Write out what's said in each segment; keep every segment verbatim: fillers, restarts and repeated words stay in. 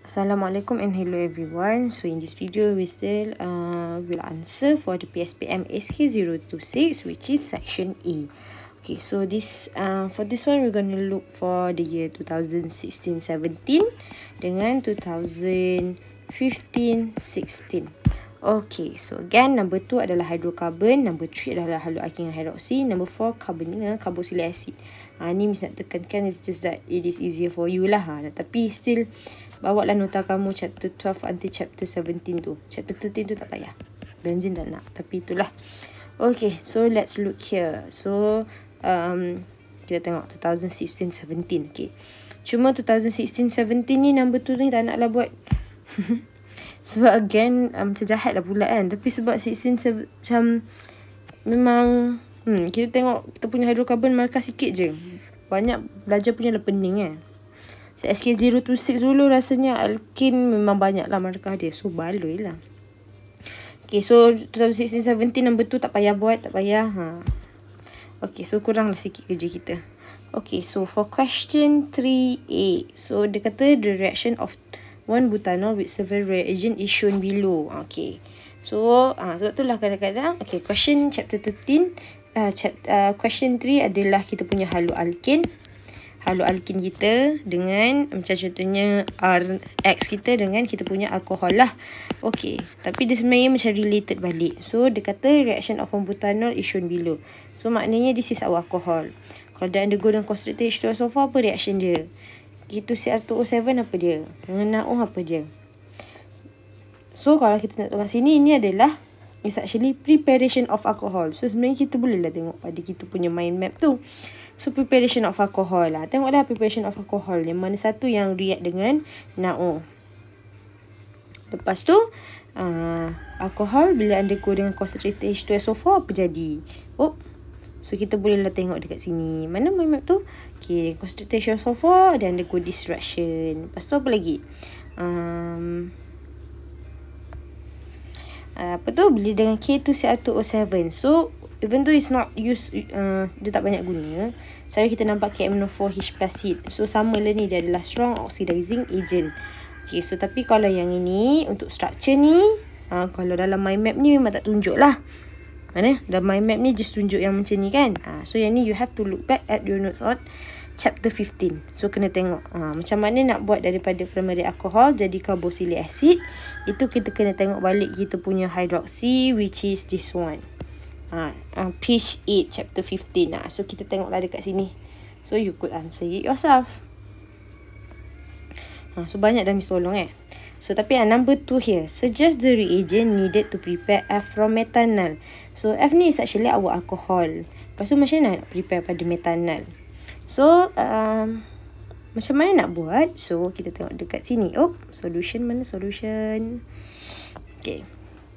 Assalamualaikum and hello everyone. So in this video we still uh, will answer for the P S P M S K zero two six, which is section A. Okay, so this uh, for this one we're going to look for the year two thousand sixteen seventeen dengan two thousand fifteen sixteen. Okay, so again number two adalah hydrocarbon, number three adalah haloalkane hydroxy, number four carbon dengan carboxylic acid. Ha, ni mesti nak tekankan, it's just that it is easier for you lah. Ha, tapi still bawa lah nota kamu chapter twelve until chapter seventeen tu. Chapter thirteen tu tak payah. Benzin tak nak. Tapi itulah. Okay, so let's look here. So, um, kita tengok two thousand sixteen seventeen. Okay. Cuma two thousand sixteen seventeen ni number tu ni tak nak lah buat. Sebab again, um, macam jahat lah pula kan. Tapi sebab sixteen macam memang, hmm, kita tengok kita punya hydrocarbon markah sikit je. Banyak belajar punya lah pening kan. So, S K zero two six dulu rasanya alkane memang banyak lah markah dia. So, baloi lah. Okay, so two thousand sixteen seventeen number tu tak payah buat, tak payah. Ha. Okay, so kurang lah sikit kerja kita. Okay, so for question three A. So, dia kata the reaction of one butanol with several reagent is shown below. Okay. So, ah, sebab tu lah kadang-kadang. Okay, question chapter thirteen. Uh, chapter, uh, question three adalah kita punya haloalkane. Haloalkane kita dengan macam contohnya R X kita dengan kita punya alkohol lah. Okay. Tapi dia sebenarnya macam related balik. So, dia kata reaction of one butanol is shown below. So, maknanya this is our alcohol. Kalau dia undergo dengan concentrated H two S O four, apa reaction dia? Itu C R two O seven apa dia? Dengan NaO apa dia? So, kalau kita nak tengok sini, ini adalah it's actually preparation of alcohol. So, sebenarnya kita bolehlah tengok pada kita punya mind map tu. So, preparation of alcohol lah. Tengoklah preparation of alcohol. Yang mana satu yang react dengan NaO. Lepas tu, uh, alkohol bila undergo dengan concentrated H two S O four, apa jadi? Oh, so, kita bolehlah tengok dekat sini. Mana mind map tu? Okay, concentrated H two S O four, dia undergo this reaction. Lepas tu, apa lagi? Um... Uh, apa tu, beli dengan K two C R two O seven. So, even though it's not used, uh, dia tak banyak guna. Selalu kita nampak K M N O four H plus. So, sama lah ni, dia adalah strong oxidizing agent. Okay, so tapi kalau yang ini, untuk structure ni, uh, kalau dalam mind map ni memang tak tunjuk lah. Mana? Dalam mind map ni just tunjuk yang macam ni kan. Uh, so, yang ni you have to look back at your notes on chapter fifteen. So, kena tengok ha, macam mana nak buat daripada primary alcohol jadi carboxylic acid. Itu kita kena tengok balik kita punya hydroxy, which is this one. Ha, uh, page eight, chapter fifteen. Ha. So, kita tengoklah dekat sini. So, you could answer it yourself. Ha, so, banyak dah miss tolong eh. So, tapi uh, number two here. Suggest the reagent needed to prepare F from methanol. So, F ni is actually our alcohol. Lepas tu, macam mana nak prepare pada methanol? So, um, macam mana nak buat? So, kita tengok dekat sini. Oh, solution mana solution? Okay.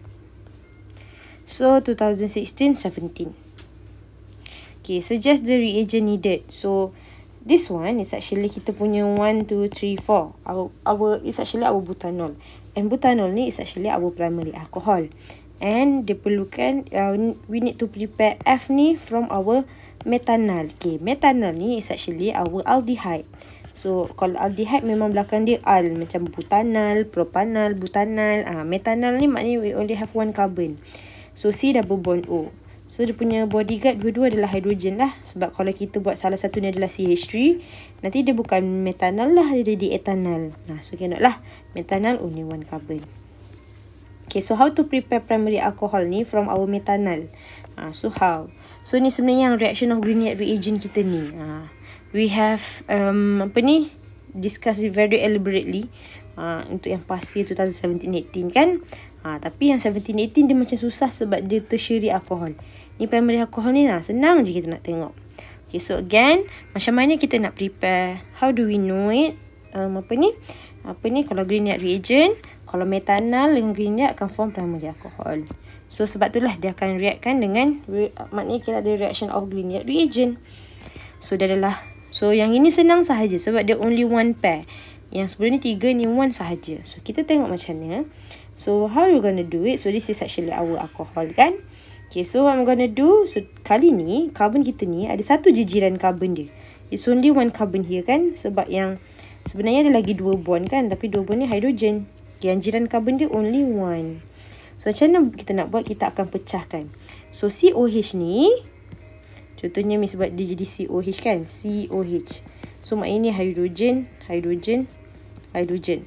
So, two thousand sixteen seventeen. Okay, suggest the reagent needed. So, this one is actually kita punya one, two, three, four. Our, our, it's actually our butanol. And butanol ni is actually our primary alcohol. And dia perlukan, uh, we need to prepare F ni from our methanol. Okay, methanol ni is actually our aldehyde. So, kalau aldehyde memang belakang dia al. Macam butanol, propanol, butanol. Ah, methanol ni maknanya we only have one carbon. So, C double bond O. So, dia punya bodyguard dua-dua adalah hidrogen lah. Sebab kalau kita buat salah satu ni adalah C H three, nanti dia bukan methanol lah, dia jadi ethanol. Nah, so cannot lah. Methanol only one carbon. Okay, so how to prepare primary alcohol ni from our methanol? Ah, so, how? So, ni sebenarnya yang reaction of Grignard reagent kita ni. Ah, we have, um, apa ni, discuss it very elaborately. Ah, untuk yang past year twenty seventeen eighteen kan. Ah, tapi yang seventeen eighteen dia macam susah sebab dia tertiary alcohol. Ni primary alcohol ni lah, senang je kita nak tengok. Okay, so again, macam mana kita nak prepare? How do we know it? Um, apa ni? Apa ni, kalau Grignard reagent, kalau methanol dengan Grignard akan form primary alcohol. So, sebab itulah dia akan react kan dengan, maknanya kita ada reaction of Grignard reagent. So, dah adalah. So, yang ini senang sahaja sebab dia only one pair. Yang sebelum ni tiga, ni one sahaja. So, kita tengok macam mana. So, how you gonna do it? So, this is actually our alcohol kan. Okay, so what I'm gonna do. So, kali ni, carbon kita ni ada satu je jiran carbon dia. It's only one carbon here kan. Sebab yang Sebenarnya ada lagi dua bond kan, tapi dua bond ni hidrogen. Yang jiran karbon dia only one. So macam mana kita nak buat? Kita akan pecahkan. So C O H ni, contohnya Miss buat dia jadi C O H kan, C O H. So maknanya hidrogen, hidrogen, hidrogen.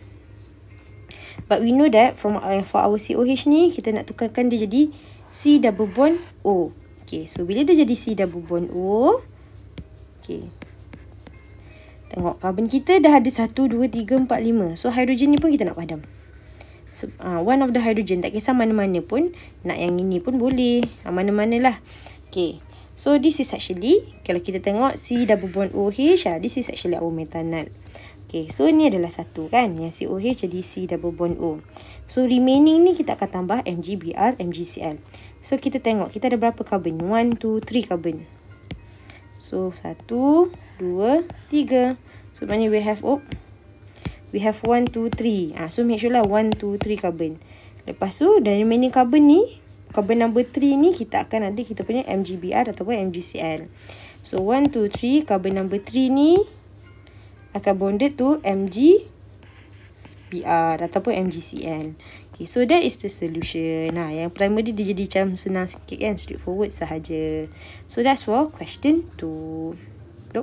But we know that from uh, for our C O H ni, kita nak tukarkan dia jadi C double bond O. Okay, so bila dia jadi C double bond O, okay, tengok karbon kita dah ada satu, dua, tiga, empat, lima. So hidrogen ni pun kita nak padam. So, uh, one of the hydrogen, tak kisah mana-mana pun, nak yang ini pun boleh, uh, mana-mana lah. Okay, so this is actually, kalau kita tengok C double bond O H, uh, this is actually our methanol. Okay, so ni adalah satu kan, yang C O H jadi C double bond O. So remaining ni kita akan tambah M G B R, M G C L. So kita tengok, kita ada berapa carbon? one, two, three carbon. So satu, dua, tiga. So maknanya we have, oh, we have one, two, three. Ah, so make sure lah one, two, three carbon. Lepas tu, dari remaining carbon ni, carbon number three ni, kita akan ada kita punya M G B R ataupun M G C L. So one, two, three, carbon number three ni akan bonded to M G B R ataupun M G C L. Okay, so that is the solution. Nah, yang primary dia jadi macam senang sikit kan, straightforward sahaja. So that's for question two. Look.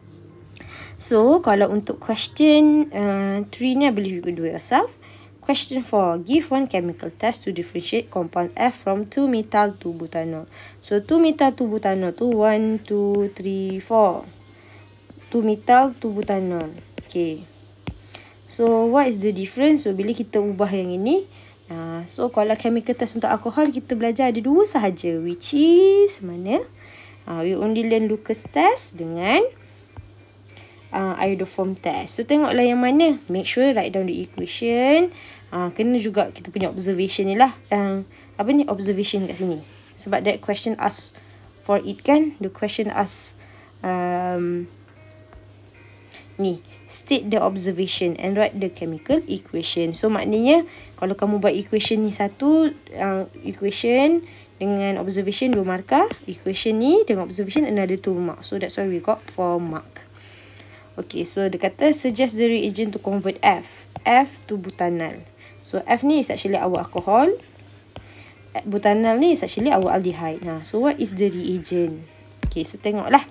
So, kalau untuk question uh, three ni, I believe you could do it yourself. Question four. Give one chemical test to differentiate compound F from two methyl two butanol. So, two methyl two butanol tu one, two, three, four. two methyl two butanol. Okay. So, what is the difference? So, bila kita ubah yang ini. Uh, so, kalau chemical test untuk alkohol, kita belajar ada dua sahaja. Which is, mana? Uh, we only learn Lucas test dengan Uh, iodoform test. So tengoklah yang mana. Make sure write down the equation. uh, Kena juga kita punya observation ni lah. uh, Apa ni observation kat sini. Sebab that question ask for it kan. The question ask um, ni, state the observation and write the chemical equation. So maknanya kalau kamu buat equation ni satu, uh, equation dengan observation dua markah. Equation ni dengan observation another two mark. So that's why we got four mark. Okay, so dia kata suggest the reagent to convert F. F to butanol. So F ni is actually our alcohol. Butanol ni is actually our aldehyde. Nah, so what is the reagent? Okay, so tengoklah.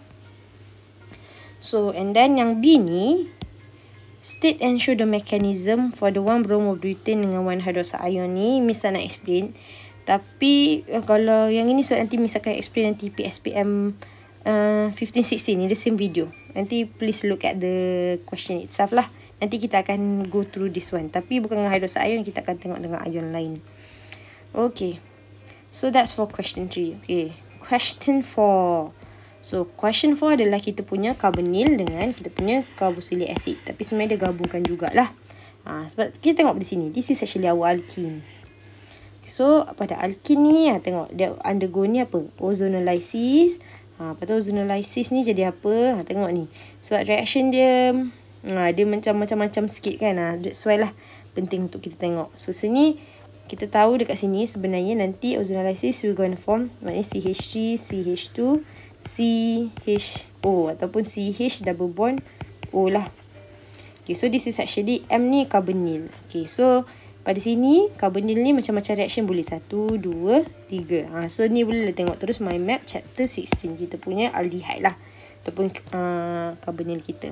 So and then yang B ni, state and show the mechanism for the one bromobutane dengan one hydroxide ion ni. Miss tak nak explain. Tapi kalau yang ini so nanti Miss akan explain nanti P S P M uh, fifteen sixteen ni, the same video. Nanti please look at the question itself lah. Nanti kita akan go through this one. Tapi bukan dengan hydroxide ion, kita akan tengok dengan ion lain. Okay. So that's for question three. Okay. Question four. So question four adalah kita punya carbonyl dengan kita punya carboxylic acid. Tapi sebenarnya dia gabungkan jugalah. Ha, sebab kita tengok di sini. This is actually our alkene. So pada alkene ni, ha, tengok dia undergo ni apa? Ozonolysis. Ha, lepas tu ozonolysis ni jadi apa? Ha, tengok ni. Sebab reaction dia, ha, dia macam-macam sikit kan. Ha, that's why lah penting untuk kita tengok. So sini, kita tahu dekat sini sebenarnya nanti ozonolysis will going to form. Maknanya C H three, C H two, C H O. Ataupun C H double bond O lah. Okay, so this is actually M ni carbonyl. Okay, so pada sini, carbonyl ni macam-macam reaction boleh. Satu, dua, tiga. Ha, so, ni boleh tengok terus my map chapter sixteen. Kita punya aldehyde lah. Ataupun uh, carbonyl kita.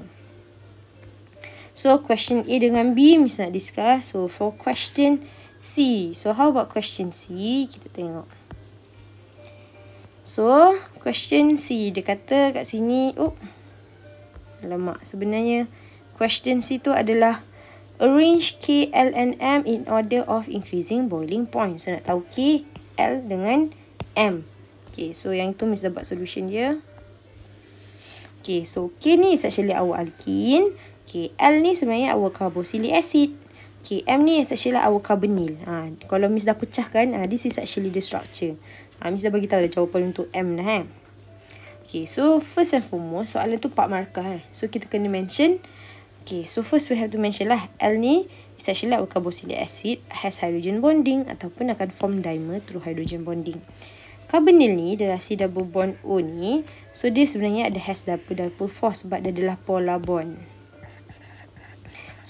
So, question A dengan B, Miss nak discuss. So, for question C. So, how about question C? Kita tengok. So, question C. Dia kata kat sini, oh, alamak. Sebenarnya, question C tu adalah arrange K, L and M in order of increasing boiling point. So, nak tahu K, L dengan M. Okay, so yang tu Miss dah buat solution dia. Okay, so K ni is actually our alkene. Okay, L ni sebenarnya our carboxylic acid. Okay, M ni is actually our carbonyl. Ha, kalau Miss dah pecahkan, ha, this is actually the structure. Ha, Miss dah bagi tahu dah jawapan untuk M dah. Eh. Okay, so first and foremost, soalan tu empat markah. Eh. So, kita kena mention. Okay, so first we have to mention lah, L ni is actually our carboxylic acid, has hydrogen bonding ataupun akan form dimer through hydrogen bonding. Carbonyl ni, dia C double bond O ni, so dia sebenarnya ada has double double force sebab dia adalah polar bond.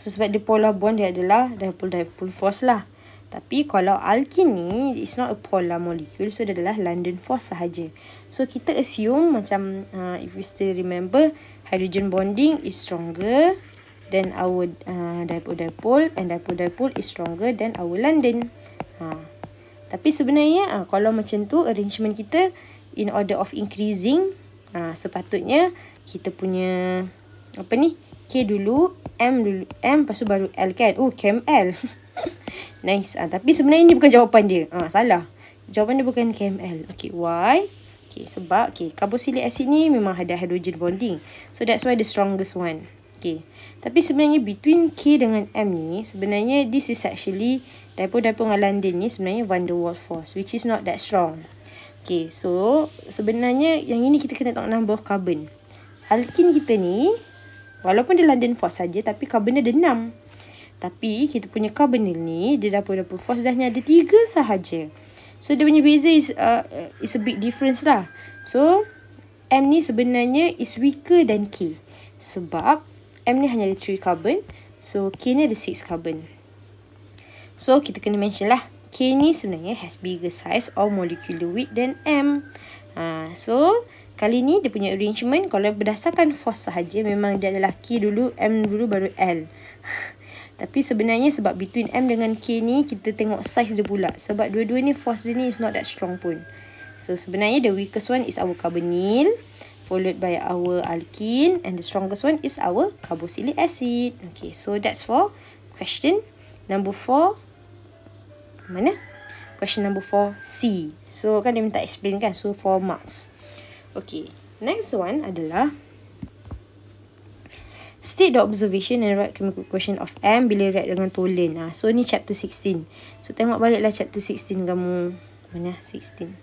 So sebab dia polar bond, dia adalah dipole-dipole force lah. Tapi kalau alkene ni, it's not a polar molecule. So dia adalah London force sahaja. So kita assume macam, uh, if you still remember, hydrogen bonding is stronger than our uh, dipole-dipole, and dipole-dipole is stronger than our London. Ha. Tapi sebenarnya uh, kalau macam tu arrangement kita in order of increasing, uh, sepatutnya kita punya apa ni, K dulu, M dulu, M lepas tu baru L kan. Oh, Chem L. Nice. Uh, tapi sebenarnya ni bukan jawapan dia. Uh, salah. Jawapan dia bukan Chem L. Okay, why? Okay, sebab okay, carboxylic acid ni memang ada hydrogen bonding. So that's why the strongest one. Okay. Tapi sebenarnya between K dengan M ni, sebenarnya this is actually dipole-dipole dengan London ni sebenarnya van der Waals force, which is not that strong. Okay, so sebenarnya yang ini kita kena tengok number of carbon. Alkene kita ni, walaupun dia London force saja, tapi carbon dia ada enam. Tapi kita punya carbonyl ni, dia dipole-dipole force dah hanya ada tiga sahaja. So dia punya beza is, uh, is a big difference lah. So M ni sebenarnya is weaker than K. Sebab M ni hanya ada three carbon. So K ni ada six carbon. So kita kena mention lah, K ni sebenarnya has bigger size or molecular weight than M. Ha, so kali ni dia punya arrangement, kalau berdasarkan force sahaja, memang dia adalah K dulu, M dulu, baru L. Tapi sebenarnya sebab between M dengan K ni, kita tengok size dia pula. Sebab dua-dua ni force dia ni is not that strong pun. So sebenarnya the weakest one is our carbonyl, followed by our alkene, and the strongest one is our carboxylic acid. Okay, so that's for question number four. Mana? Question number four, C. So kan dia minta explain kan, so four marks. Okay, next one adalah state the observation and write chemical equation of M bila react dengan toluene. Ha, so ni chapter sixteen. So tengok baliklah chapter sixteen kamu. Mana? sixteen.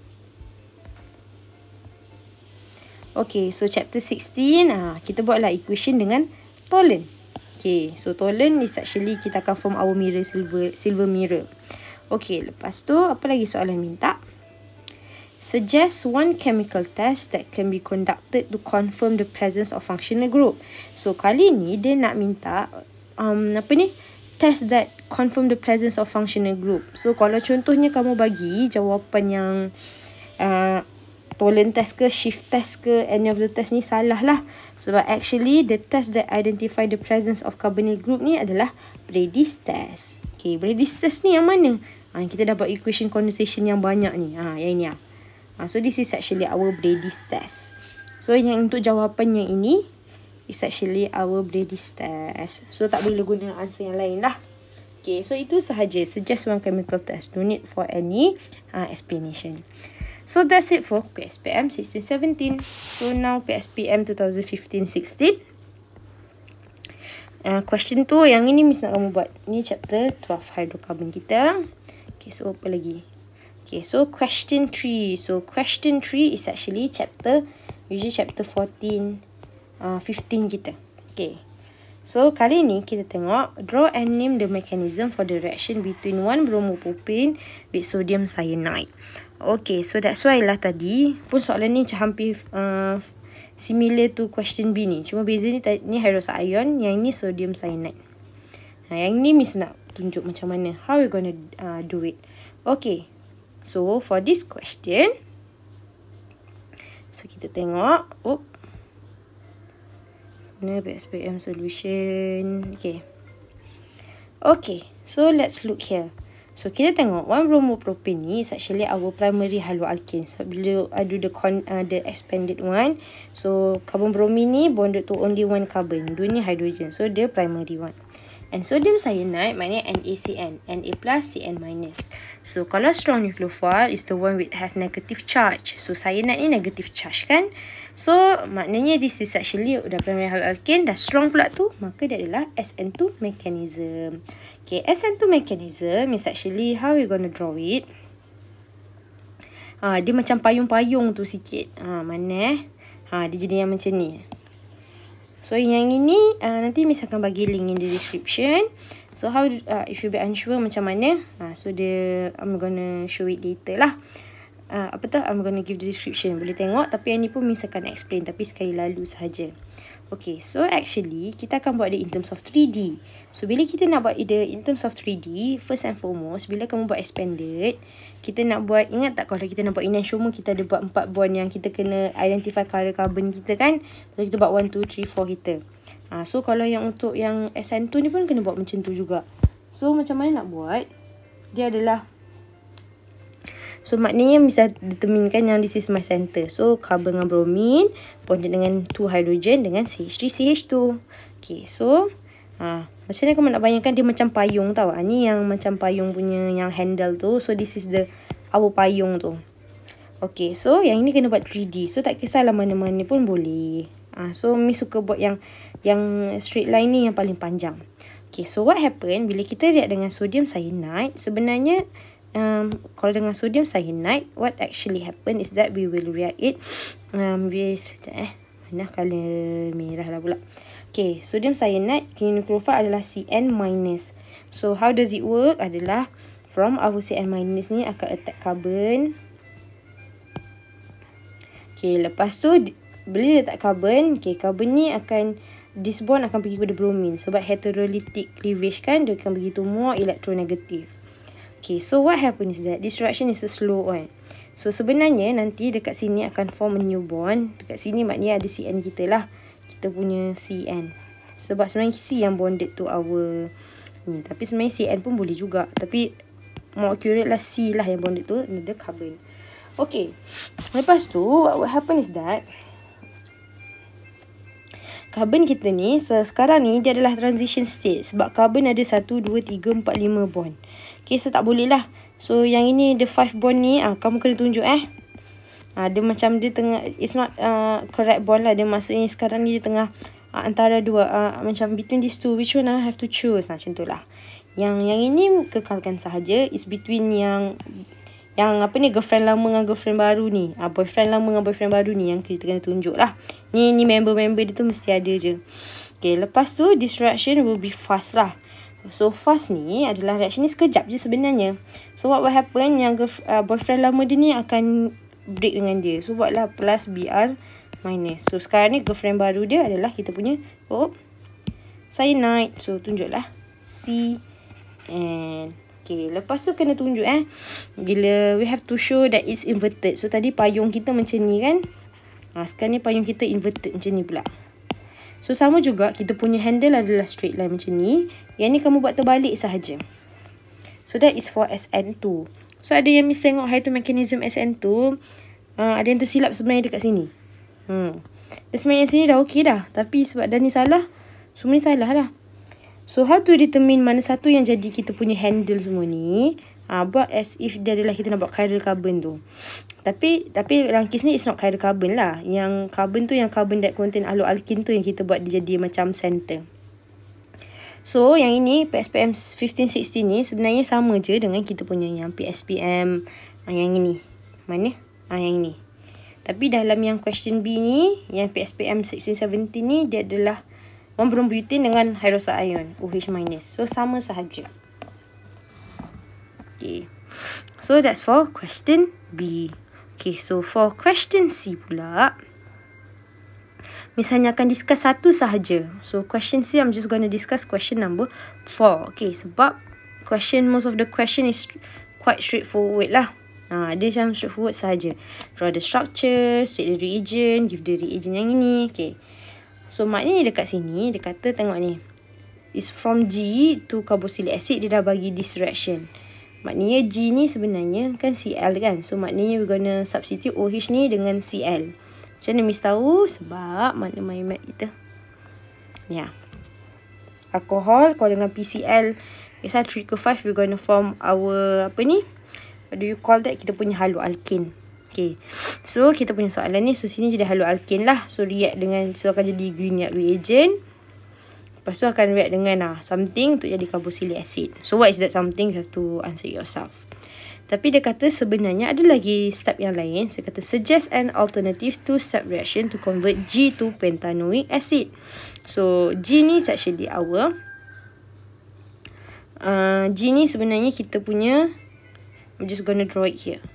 Okay, so chapter sixteen, ha, kita buatlah equation dengan toluene. Okay, so toluene is actually kita akan form our mirror, silver silver mirror. Okay, lepas tu apa lagi soalan minta? Suggest one chemical test that can be conducted to confirm the presence of functional group. So kali ni dia nak minta um, apa ni? Test that confirm the presence of functional group. So kalau contohnya kamu bagi jawapan yang uh, toluene test ke, shift test ke, any of the test ni salah lah. Sebab actually the test that identify the presence of carbonyl group ni adalah Brady's test. Okay, Brady's test ni yang mana? Ha, kita dapat equation condensation yang banyak ni. Ha, yang ini lah. Ha, so this is actually our Brady's test. So yang untuk jawapan yang ini is actually our Brady's test. So tak boleh guna answer yang lain lah. Okay, so itu sahaja. Suggest one chemical test. No need for any uh, explanation. So that's it for P S P M sixteen seventeen. So now P S P M twenty fifteen sixteen. Uh, question tu yang ini Miss nak kamu buat. Ni chapter twelve hydrocarbon kita. Okay, so apa lagi? Okay, so question three. So question three is actually chapter, usually chapter fourteen, uh, fifteen kita. Okay. So kali ni kita tengok, draw and name the mechanism for the reaction between one bromopropane with sodium cyanide. Okay, so that's why lah tadi pun soalan ni macam hampir uh, similar to question B ni. Cuma beza ni, ni hydroxide ion, yang ni sodium cyanide. Nah, yang ni Miss nak tunjuk macam mana, how we gonna uh, do it. Okay. So, for this question, so kita tengok, oh, sebenarnya P S P M solution, okay. Okay, so let's look here. So, kita tengok, one bromopropane ni is actually our primary haloalkane. So, bila ada the, con, uh, the expanded one, so, carbon bromine ni bonded to only one carbon. Dua ni hydrogen, so dia primary one. And sodium cyanide maknanya N A C N, N A plus, C N minus. So kalau strong nucleophile is the one with have negative charge. So cyanide ni negative charge kan. So maknanya this is actually udah primary haloalkane, dah strong pula tu, maka dia adalah S N two mechanism. Okay, S N two mechanism is actually how we gonna draw it. Ha, dia macam payung-payung tu sikit. Ha, mana eh? Ha, dia jadi yang macam ni. So yang ini uh, nanti Miss akan bagi link in the description. So how uh, if you be unsure macam mana, uh, so the I'm gonna show it later lah. Uh, apa tu? I'm gonna give the description. Boleh tengok, tapi yang ni pun Miss akan explain, tapi sekali lalu sahaja. Okay, so actually kita akan buat dia in terms of three D. So bila kita nak buat dia in terms of three D, first and foremost, bila kamu buat expanded, kita nak buat, ingat tak kalau kita nak buat enantiomer, kita ada buat empat bond yang kita kena identify color carbon kita kan. Lalu kita buat one, two, three, four kita. Ha, so kalau yang untuk yang S N two ni pun kena buat macam tu juga. So macam mana nak buat? Dia adalah, so maknanya bisa determinekan yang this is my center. So carbon dengan bromine bonded dengan two hydrogen dengan C H three C H two. Okay, so ha, macam mana kamu nak bayangkan dia macam payung tau. Ha, ni yang macam payung punya yang handle tu. So this is the our payung tu. Okay, so yang ini kena buat three D. So tak kisahlah mana-mana pun boleh. Ha, so Mi suka buat yang yang straight line ni yang paling panjang. Okay, so what happen bila kita react dengan sodium cyanide, sebenarnya Um, kalau dengan sodium cyanide, what actually happen is that we will react it um, with, eh, mana colour merah lah pula. Okay, sodium cyanide, nucleophile adalah C N minus. So, how does it work? Adalah, from our C N minus ni akan attack carbon. Okay, lepas tu, bila dia attack carbon, okay, carbon ni akan, this bond akan pergi kepada bromine. Sebab heterolytic cleavage kan, dia akan begitu more electronegative. Okay, so what happen is that this reaction is a slow one. So sebenarnya nanti dekat sini akan form a new bond. Dekat sini maknanya ada C N kita lah. Kita punya C N. Sebab sebenarnya C yang bonded to our ni. Tapi sebenarnya C N pun boleh juga. Tapi more accurate lah C lah yang bonded to the carbon. Okay. Lepas tu what will happen is that carbon kita ni, so sekarang ni dia adalah transition state. Sebab carbon ada satu, dua, tiga, empat, lima bond. Okay, so tak boleh lah. So yang ini the five bond ni, ah, kamu kena tunjuk eh. Ah, dia macam dia tengah, it's not uh, correct bond lah. Dia maksudnya sekarang ni dia tengah uh, antara dua. Uh, macam between these two, which one I have to choose. Nah, macam tu lah. Yang, yang ini kekalkan sahaja. Is between yang, yang apa ni, girlfriend lama dengan girlfriend baru ni. Ah, boyfriend lama dengan boyfriend baru ni yang kita kena tunjuk lah. Ni, ni member-member dia tu mesti ada je. Okay, lepas tu this reaction will be fast lah. So fast ni adalah reaction ni sekejap je sebenarnya. So what will happen, yang uh, boyfriend lama dia ni akan break dengan dia. So buatlah plus B R minus. So sekarang ni girlfriend baru dia adalah kita punya oh, cyanide. So tunjuklah C and okay, lepas tu kena tunjuk eh bila we have to show that it's inverted. So tadi payung kita macam ni kan. Ha, sekarang ni payung kita inverted macam ni pula. So sama juga kita punya handle adalah straight line macam ni. Yang ni kamu buat terbalik sahaja. So that is for S N two. So ada yang miss tengok hydromechanism S N two. Uh, ada yang tersilap sebenarnya dekat sini. Hmm. Dan sebenarnya sini dah okey dah. Tapi sebab dah ni salah. Semua ni salah lah. So how to determine mana satu yang jadi kita punya handle semua ni. Uh, buat as if dia adalah kita nak buat chiral carbon tu. Tapi tapi dalam kes ni it's not chiral carbon lah. Yang carbon tu yang carbon that contain alloalkene tu yang kita buat dia jadi macam center. So yang ini P S P M fifteen sixteen ni sebenarnya sama je dengan kita punya yang P S P M uh, yang ini. Mana? Ah, yang ini. Tapi dalam yang question B ni, yang P S P M sixteen seventeen ni, dia adalah one brombutane dengan hydroxide ion, O H minus. So, sama sahaja. Okay. So, that's for question B. Okay, so for question C pula, misalnya akan discuss satu sahaja. So, question C, I'm just going to discuss question number four. Okay, sebab question, most of the question is quite straightforward lah. Ha, dia macam straightforward sahaja. Draw the structure, state the reagent, give the reagent yang ini. Okay. So, maknanya dekat sini, dia kata tengok ni. Is from G to carboxylic acid, dia dah bagi this reaction. Maknanya G ni sebenarnya kan C L kan. So, maknanya we're gonna substitute OH ni dengan C L. Macam mana Miss tahu? Sebab mana main mat kita. Ya. Alkohol, kalau dengan P C L, kisah three ke five, we're gonna form our, apa ni? What do you call that? Kita punya haloalkane. Okay. So, kita punya soalan ni. So, sini jadi haloalkane lah. So, react dengan, so akan jadi Grignard reagent. Lepas tu akan react dengan ah, something untuk jadi carboxylic acid. So, what is that something? You have to answer yourself. Tapi dia kata sebenarnya ada lagi step yang lain. Saya kata, suggest an alternative two-step reaction to convert G to pentanoic acid. So, G ni is actually our. Uh, G ni sebenarnya kita punya, I'm just gonna draw it here.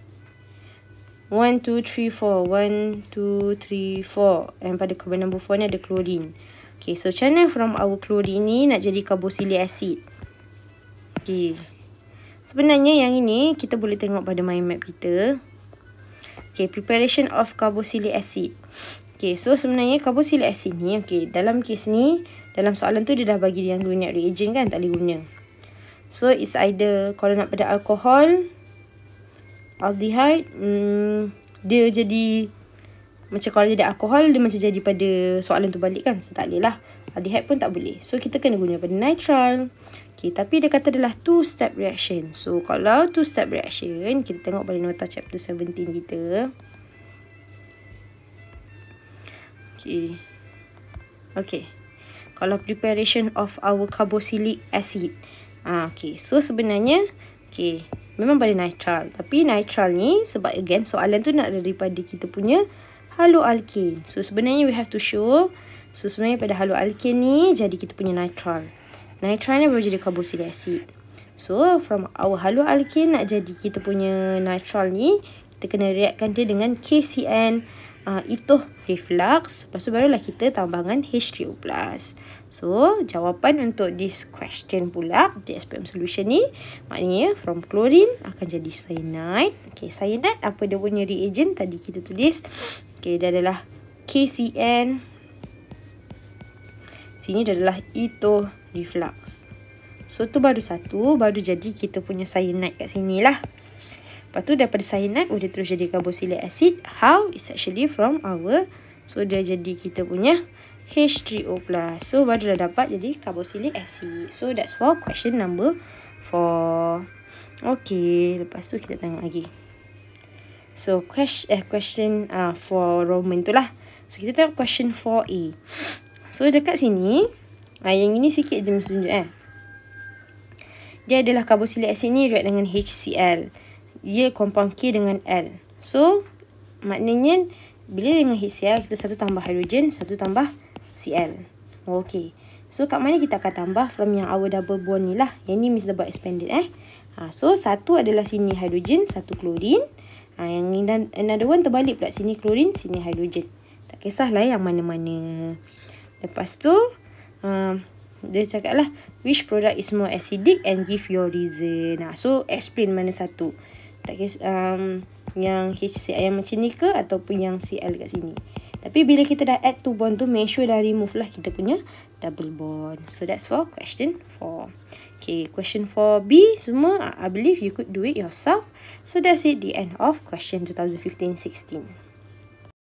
one, two, three, four. one, two, three, four. And pada carbon number four ni ada chlorine. Okay, so macam mana from our chlorine ni nak jadi carboxylic acid? Okay. Sebenarnya yang ini kita boleh tengok pada mind map kita. Okay, preparation of carboxylic acid. Okay, so sebenarnya carboxylic acid ni, okay, dalam kes ni, dalam soalan tu dia dah bagi yang guna reagent kan, tak boleh guna. So, it's either, kalau nak pada alkohol, aldehyde, hmm, dia jadi, macam kalau jadi alkohol, dia macam jadi pada soalan tu balik kan. So, tak boleh lah. Aldehyde pun tak boleh. So, kita kena guna pada nitrile. Okay, tapi dia kata adalah two-step reaction. So, kalau two-step reaction, kita tengok pada nota chapter seventeen kita. Okay. Okay. Kalau preparation of our carboxylic acid. Ah, okay. So, sebenarnya, okay, memang pada nitrile. Tapi nitrile ni, sebab again, soalan tu nak daripada kita punya haloalkane. So, sebenarnya we have to show. So, sebenarnya pada haloalkane ni, jadi kita punya nitrile. Nitrile ni baru jadi carboxylic acid. So, from our haloalkane nak jadi kita punya nitrile ni, kita kena reaktkan dia dengan K C n uh, etoh reflux. Lepas tu barulah kita tambahkan H three O plus. So, jawapan untuk this question pula, T S P M solution ni, maknanya from chlorine akan jadi cyanide. Okay, cyanide apa dia punya reagent tadi kita tulis. Okay, dia adalah K C n. Sini dia adalah etoh reflux. So, tu baru satu, baru jadi kita punya cyanide kat sini lah. Lepas tu, daripada cyanide, oh, dia terus jadi carboxylic acid. How? It's actually from our, so, dia jadi kita punya H three O plus. So, baru dah dapat jadi carboxylic acid. So, that's for question number four. Okay, lepas tu kita tengok lagi. So, question, eh, question uh, for Roman tu lah. So, kita tengok question four A. So, dekat sini, ah, yang ini sikit je mesti tunjuk eh. Dia adalah carboxylic acid ni react dengan HCl. Dia compound K dengan L. So, maknanya, bila dengan HCl, kita satu tambah hydrogen, satu tambah Cl. Okay. So, kat mana kita akan tambah from yang our double bond ni lah. Yang ni means double expanded eh. Ha, so, satu adalah sini hydrogen, satu klorin. Ha, yang ini, another one terbalik pula. Sini klorin, sini hydrogen. Tak kisahlah yang mana-mana. Lepas tu, um, dia cakap lah, which product is more acidic and give your reason. Nah, so, explain mana satu. Tak kisah, um, yang HCl yang macam ni ke, ataupun yang Cl kat sini. Tapi bila kita dah add two bond tu, make sure dah remove lah kita punya double bond. So, that's for question four. Okay, question four B, semua, I believe you could do it yourself. So, that's it, the end of question twenty fifteen sixteen.